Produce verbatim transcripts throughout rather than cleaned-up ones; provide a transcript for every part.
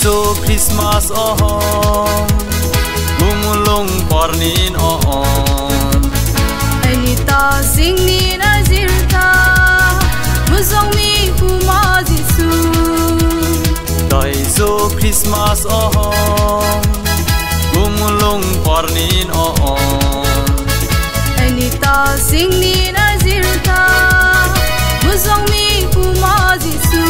Daiso Christmas ohom Gumulong pornin ohom Anita singnin azirta Muzong mi kuma Jisu Daiso Christmas ohom Gumulong pornin ohom Anita singnin azirta Muzong mi kuma Jisu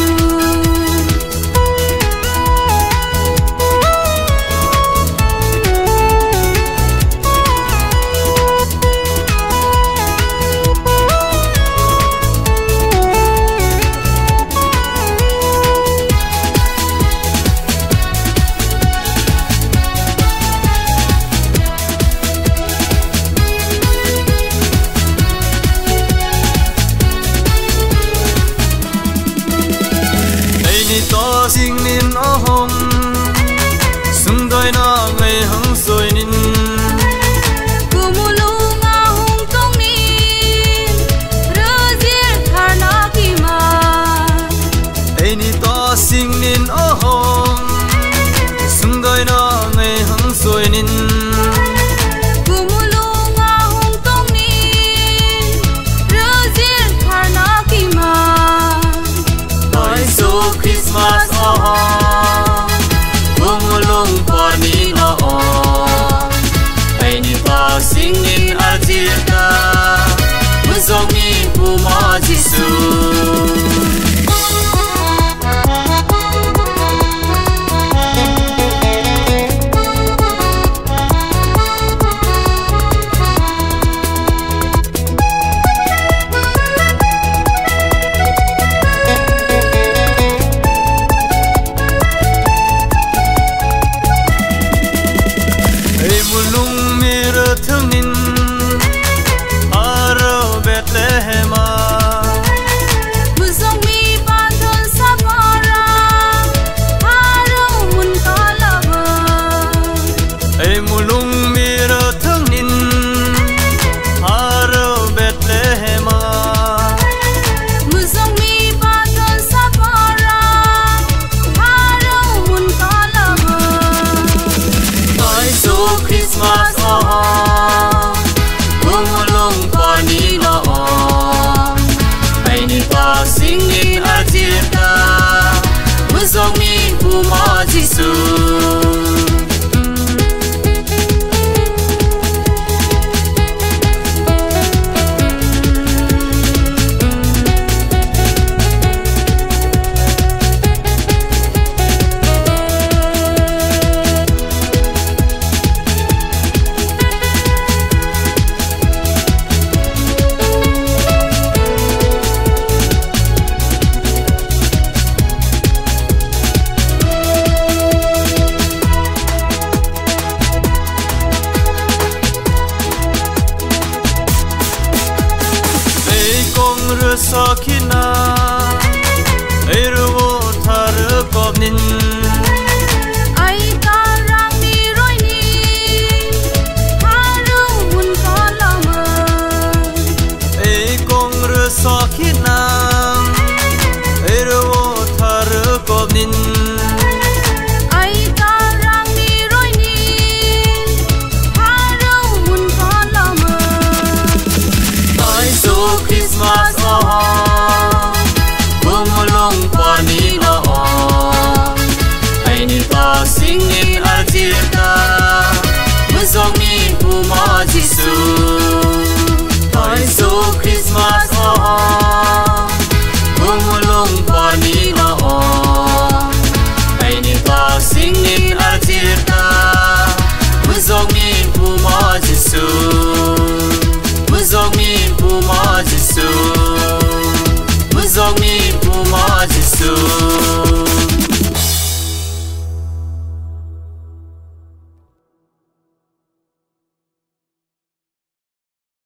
to sing nin ohom sung doi na ngai hang soi nin Gumulong ahong tong nin Razir tharna ki ma ei ni to sing nin ohom sung doi na ngai hang soi nin Gumulong ahong tong nin Razir tharna ki ma Daiso Christmas ohom Gumulong pornin ohom ei ni to sing nin arjirta muzong mi puma Jisu mulung mira thungin aro Bethlehema Muzong mi panthon sapara Aro mun kalaba ei mulung mira thungin aro Bethlehema Muzong mi panthon sapara Aro mun kalaba Daiso Christmas ohom Gumulong pornin ohom ei ni to sing nin arjirta muzong mi puma Jisu Sakina Eiruwo thar kopnin Ai karang mi roi ni Aro mun kalama Ei kongre sakina Eiruwo thar kopnin Ai karang mi roi ni Aro mun kalama Daiso Christmas ohom Gumulong pornin ohom ei ni to sing nin arjirta muzong mi puma Jisu Daiso Christmas ohom Gumulong pornin ohom ei ni to sing nin arjirta muzong mi puma Jisu muzong mi puma Jisu muzong mi puma Jisu